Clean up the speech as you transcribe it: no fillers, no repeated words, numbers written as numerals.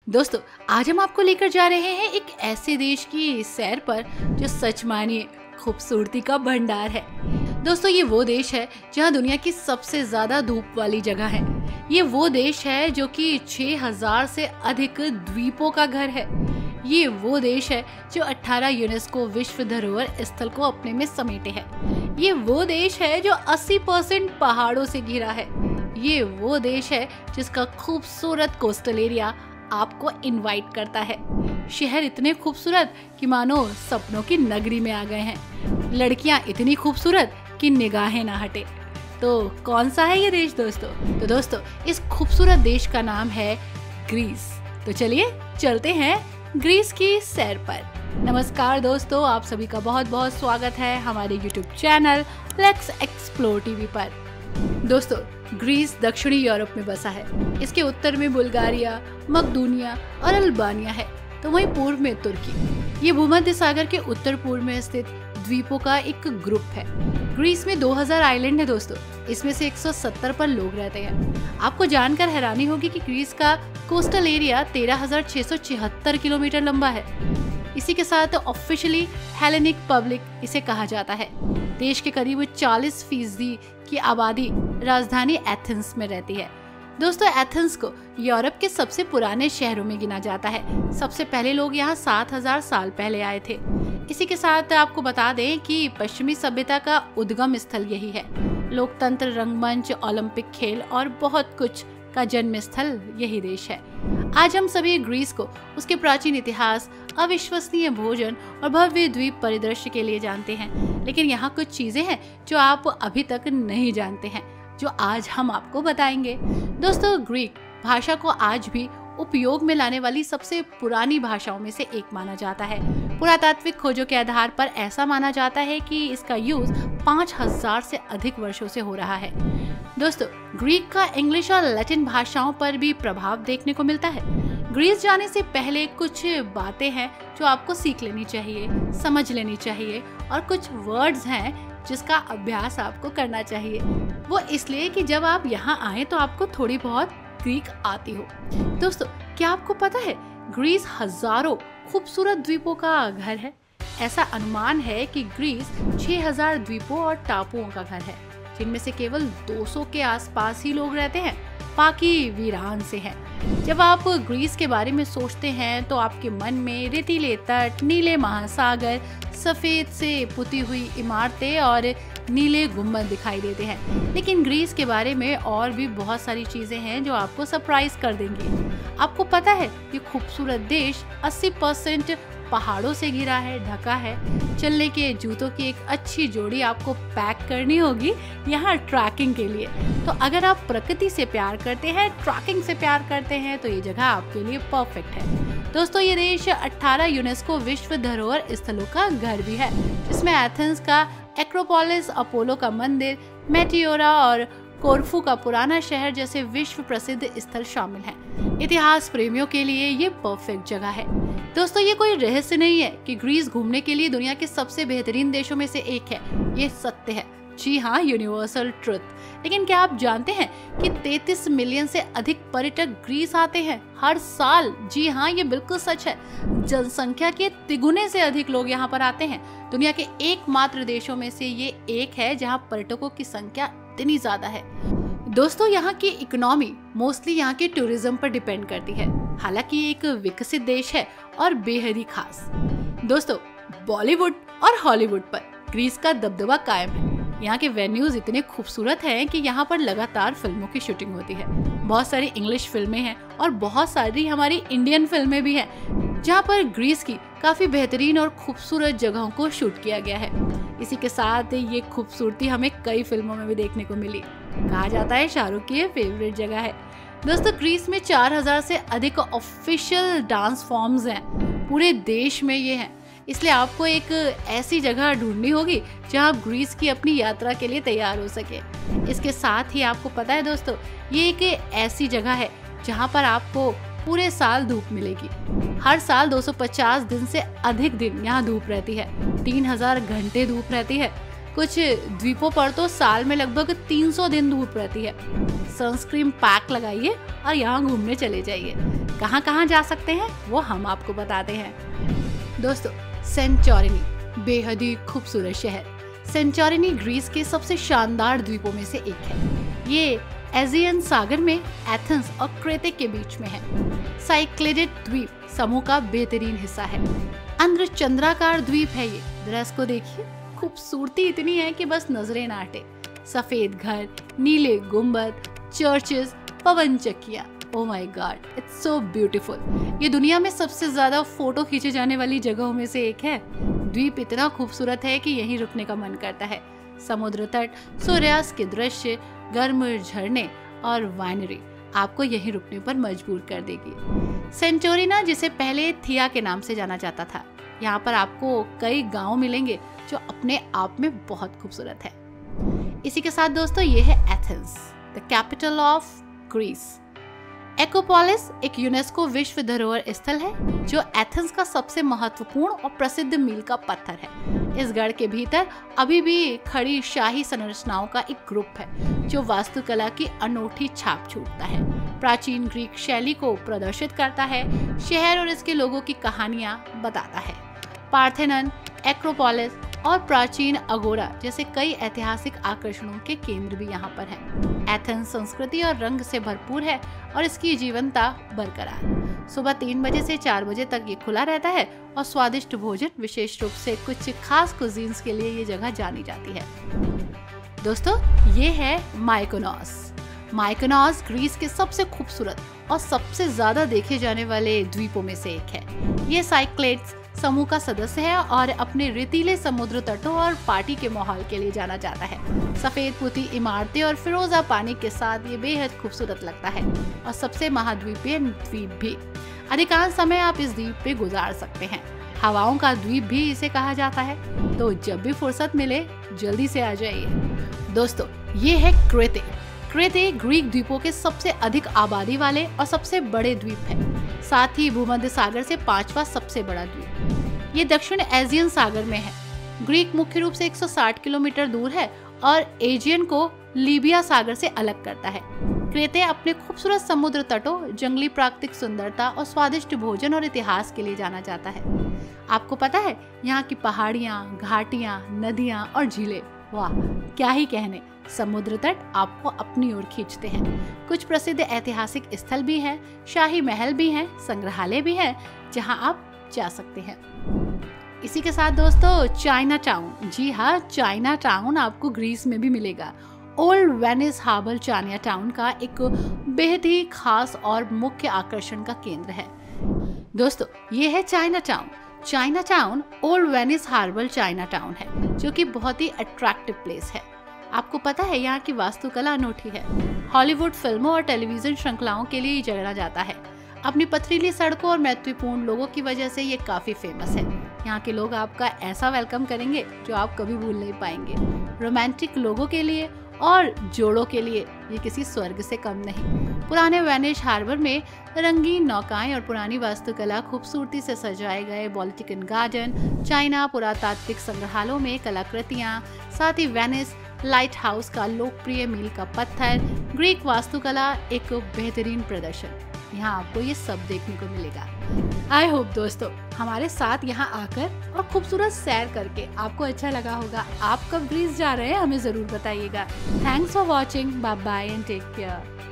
दोस्तों, आज हम आपको लेकर जा रहे हैं एक ऐसे देश की सैर पर जो सच मानिए खूबसूरती का भंडार है। दोस्तों, ये वो देश है जहाँ दुनिया की सबसे ज्यादा धूप वाली जगह है। ये वो देश है जो कि 6000 से अधिक द्वीपों का घर है। ये वो देश है जो 18 यूनेस्को विश्व धरोहर स्थल को अपने में समेटे है। ये वो देश है जो 80% पहाड़ों से घिरा है। ये वो देश है जिसका खूबसूरत कोस्टल एरिया आपको इनवाइट करता है। शहर इतने खूबसूरत कि मानो सपनों की नगरी में आ गए हैं। लड़कियां इतनी खूबसूरत कि निगाहें ना हटे। तो कौन सा है ये देश दोस्तों? तो दोस्तों, इस खूबसूरत देश का नाम है ग्रीस। तो चलिए चलते हैं ग्रीस की सैर पर। नमस्कार दोस्तों, आप सभी का बहुत बहुत स्वागत है हमारे YouTube channel let's explore TV पर। दोस्तों, ग्रीस दक्षिणी यूरोप में बसा है। इसके उत्तर में बुल्गारिया, मकदूनिया और अल्बानिया है, तो वहीं पूर्व में तुर्की। ये भूमध्य सागर के उत्तर पूर्व में स्थित द्वीपों का एक ग्रुप है। ग्रीस में 2000 आइलैंड है दोस्तों। इसमें से 170 पर लोग रहते हैं। आपको जानकर हैरानी होगी कि ग्रीस का कोस्टल एरिया 13,676 किलोमीटर लंबा है। इसी के साथ ऑफिशियली हेलेनिक पब्लिक इसे कहा जाता है। देश के करीब 40% की आबादी राजधानी एथेंस में रहती है। दोस्तों, एथेंस को यूरोप के सबसे पुराने शहरों में गिना जाता है। सबसे पहले लोग यहाँ 7000 साल पहले आए थे। इसी के साथ आपको बता दें कि पश्चिमी सभ्यता का उद्गम स्थल यही है। लोकतंत्र, रंगमंच, ओलंपिक खेल और बहुत कुछ का जन्म स्थल यही देश है। आज हम सभी ग्रीस को उसके प्राचीन इतिहास, अविश्वसनीय भोजन और भव्य द्वीप परिदृश्य के लिए जानते हैं। लेकिन यहाँ कुछ चीजें हैं जो आप अभी तक नहीं जानते हैं, जो आज हम आपको बताएंगे। दोस्तों, ग्रीक भाषा को आज भी उपयोग में लाने वाली सबसे पुरानी भाषाओं में से एक माना जाता है। पुरातात्विक खोजों के आधार पर ऐसा माना जाता है कि इसका यूज 5000 से अधिक वर्षों से हो रहा है। दोस्तों, ग्रीक का इंग्लिश और लैटिन भाषाओं पर भी प्रभाव देखने को मिलता है। ग्रीस जाने से पहले कुछ बातें हैं जो आपको सीख लेनी चाहिए, समझ लेनी चाहिए, और कुछ वर्ड्स हैं जिसका अभ्यास आपको करना चाहिए। वो इसलिए कि जब आप यहाँ आए तो आपको थोड़ी बहुत ग्रीक आती हो। दोस्तों, क्या आपको पता है ग्रीस हजारों खूबसूरत द्वीपों का घर है? ऐसा अनुमान है कि ग्रीस 6000 द्वीपों और टापुओं का घर है, जिनमें से केवल 200 के आसपास ही लोग रहते हैं, बाकी वीरान से हैं। जब आप ग्रीस के बारे में सोचते हैं तो आपके मन में रेतीले तट, नीले महासागर, सफेद से पुती हुई इमारतें और नीले गुंबद दिखाई देते हैं। लेकिन ग्रीस के बारे में और भी बहुत सारी चीजें हैं जो आपको सरप्राइज कर देंगी। आपको पता है ये खूबसूरत देश 80% पहाड़ों से घिरा है, ढका है। चलने के जूतों की एक अच्छी जोड़ी आपको पैक करनी होगी यहाँ ट्रैकिंग के लिए। तो अगर आप प्रकृति से प्यार करते हैं, ट्रैकिंग से प्यार करते हैं, तो ये जगह आपके लिए परफेक्ट है। दोस्तों, ये देश 18 यूनेस्को विश्व धरोहर स्थलों का घर भी है, जिसमें एथेंस का एक्रोपोलिस, अपोलो का मंदिर, मेटिओरा और कोरफू का पुराना शहर जैसे विश्व प्रसिद्ध स्थल शामिल हैं। इतिहास प्रेमियों के लिए ये परफेक्ट जगह है। दोस्तों, ये कोई रहस्य नहीं है कि ग्रीस घूमने के लिए दुनिया के सबसे बेहतरीन देशों में से एक है। ये सत्य है। जी हाँ, यूनिवर्सल ट्रुथ। लेकिन क्या आप जानते हैं कि 33 मिलियन से अधिक पर्यटक ग्रीस आते हैं हर साल? जी हाँ, ये बिल्कुल सच है। जनसंख्या के तिगुने से अधिक लोग यहाँ पर आते हैं। दुनिया के एकमात्र देशों में से ये एक है जहाँ पर्यटकों की संख्या इतनी ज्यादा है। दोस्तों, यहाँ की इकोनॉमी मोस्टली यहाँ के टूरिज्म पर डिपेंड करती है। हालांकि ये एक विकसित देश है और बेहद ही खास। दोस्तों, बॉलीवुड और हॉलीवुड पर ग्रीस का दबदबा कायम है। यहाँ के वेन्यूज इतने खूबसूरत हैं कि यहाँ पर लगातार फिल्मों की शूटिंग होती है। बहुत सारी इंग्लिश फिल्में हैं और बहुत सारी हमारी इंडियन फिल्में भी हैं, जहाँ पर ग्रीस की काफी बेहतरीन और खूबसूरत जगहों को शूट किया गया है। इसी के साथ ये खूबसूरती हमें कई फिल्मों में भी देखने को मिली। कहा जाता है शाहरुख की ये फेवरेट जगह है। दोस्तों, ग्रीस में 4000 से अधिक ऑफिशियल डांस फॉर्म्स हैं। पूरे देश में ये हैं। इसलिए आपको एक ऐसी जगह ढूंढनी होगी जहां आप ग्रीस की अपनी यात्रा के लिए तैयार हो सके। इसके साथ ही आपको पता है दोस्तों, ये एक ऐसी जगह है जहां पर आपको पूरे साल धूप मिलेगी। हर साल 250 दिन से अधिक दिन यहाँ धूप रहती है। 3000 घंटे धूप रहती है। कुछ द्वीपों पर तो साल में लगभग 300 दिन धूप रहती है। सनस्क्रीन पैक लगाइए और यहाँ घूमने चले जाइए। कहाँ कहाँ जा सकते हैं वो हम आपको बताते हैं। दोस्तों, सेंटोरिनी बेहद ही खूबसूरत शहर। सेंटोरिनी ग्रीस के सबसे शानदार द्वीपों में से एक है। ये एजियन सागर में एथेंस और क्रेते के बीच में है। साइक्लेडेड द्वीप समूह का बेहतरीन हिस्सा है। अर्धचंद्राकार द्वीप है ये। जरा इसको देखिए, खूबसूरती इतनी है कि बस नजरें ना हटे। सफेद घर, नीले गुंबद, चर्चेस, पवन चक्कियां, oh my god, it's so beautiful. ये दुनिया में सबसे ज्यादा फोटो खींचे जाने वाली जगहों में से एक है। द्वीप इतना खूबसूरत है कि यहीं रुकने का मन करता है। समुद्र तट, सूर्यास्त के दृश्य, गर्म झरने और वाइनरी आपको यहीं रुकने पर मजबूर कर देगी। सेंटोरिना, जिसे पहले थिया के नाम से जाना जाता था, यहाँ पर आपको कई गांव मिलेंगे जो अपने आप में बहुत खूबसूरत है। इसी के साथ दोस्तों, ये है Athens, the capital of Greece. Acropolis एक यूनेस्को विश्व धरोहर स्थल है जो एथेंस का सबसे महत्वपूर्ण और प्रसिद्ध मील का पत्थर है। इस गढ़ के भीतर अभी भी खड़ी शाही संरचनाओं का एक ग्रुप है जो वास्तुकला की अनोखी छाप छोड़ता है। प्राचीन ग्रीक शैली को प्रदर्शित करता है, शहर और इसके लोगों की कहानियां बताता है। पार्थेनन, एक्रोपोलिस और प्राचीन अगोरा जैसे कई ऐतिहासिक आकर्षणों के केंद्र भी यहाँ पर हैं। एथेंस संस्कृति और रंग से भरपूर है और इसकी जीवंतता बरकरार। सुबह 3 बजे से 4 बजे तक ये खुला रहता है और स्वादिष्ट भोजन, विशेष रूप से कुछ खास कुजीन्स के लिए ये जगह जानी जाती है। दोस्तों, ये है माइकोनोस। माइकोनोस ग्रीस के सबसे खूबसूरत और सबसे ज्यादा देखे जाने वाले द्वीपों में से एक है। ये साइक्लेड्स समूह का सदस्य है और अपने रेतीले समुद्र तटों और पार्टी के माहौल के लिए जाना जाता है। सफेद पुती इमारतें और फिरोजा पानी के साथ ये बेहद खूबसूरत लगता है और सबसे महाद्वीपीय द्वीप भी। अधिकांश समय आप इस द्वीप पे गुजार सकते हैं। हवाओं का द्वीप भी इसे कहा जाता है, तो जब भी फुर्सत मिले जल्दी से आ जाइए। दोस्तों, ये है क्रेते। क्रेते ग्रीक द्वीपों के सबसे अधिक आबादी वाले और सबसे बड़े द्वीप है, साथ ही भूमध्य सागर से 5वां सबसे बड़ा द्वीप। ये दक्षिण एजियन सागर में है। ग्रीक मुख्य रूप से 160 किलोमीटर दूर है और एजियन को लीबिया सागर से अलग करता है। क्रेते अपने खूबसूरत समुद्र तटों, जंगली प्राकृतिक सुंदरता और स्वादिष्ट भोजन और इतिहास के लिए जाना जाता है। आपको पता है, यहाँ की पहाड़ियाँ, घाटियाँ, नदियाँ और झीलें, वाह क्या ही कहने। समुद्र तट आपको अपनी ओर खींचते हैं। कुछ प्रसिद्ध ऐतिहासिक स्थल भी हैं, शाही महल भी हैं, संग्रहालय भी हैं जहां आप जा सकते हैं। इसी के साथ दोस्तों, चाइना टाउन। जी हाँ, चाइना टाउन आपको ग्रीस में भी मिलेगा। Old Venice harbour China town का एक बेहद ही खास और मुख्य आकर्षण का केंद्र है। दोस्तों, ये है China town. China town old Venice harbour China town है, जो कि बहुत ही अट्रैक्टिव प्लेस है। आपको पता है, यहाँ की वास्तुकला अनोखी है। हॉलीवुड फिल्मों और टेलीविजन श्रृंखलाओं के लिए जाना जाता है। अपनी पथरीली सड़कों और मैत्रीपूर्ण लोगों की वजह से ये काफी फेमस है। यहाँ के लोग आपका ऐसा वेलकम करेंगे जो आप कभी भूल नहीं पाएंगे। रोमांटिक लोगों के लिए और जोड़ों के लिए ये किसी स्वर्ग से कम नहीं। पुराने वेनिस हार्बर में रंगीन नौकाएं और पुरानी वास्तुकला, खूबसूरती से सजाए गए बॉटनिकल गार्डन, चाइना पुरातात्विक संग्रहालयों में कलाकृतियां, साथ ही वेनिस लाइट हाउस का लोकप्रिय मील का पत्थर, ग्रीक वास्तुकला एक बेहतरीन प्रदर्शन। यहाँ आपको ये सब देखने को मिलेगा। आई होप दोस्तों, हमारे साथ यहाँ आकर और खूबसूरत सैर करके आपको अच्छा लगा होगा। आप कब ग्रीस जा रहे हैं हमें जरूर बताइएगा। Thanks for watching, bye bye and take care.